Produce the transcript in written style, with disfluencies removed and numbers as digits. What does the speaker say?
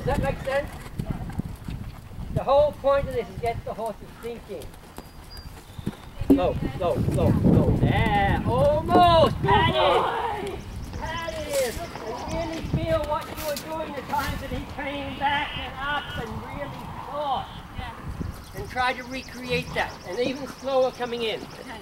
that make sense? The whole point of this is get the horses thinking. Slow, slow, slow, slow. There, almost. Pat it. Pat it. And really feel what you were doing the times that he came back and up and really thought. Yeah. And try to recreate that. And even slower coming in. Okay.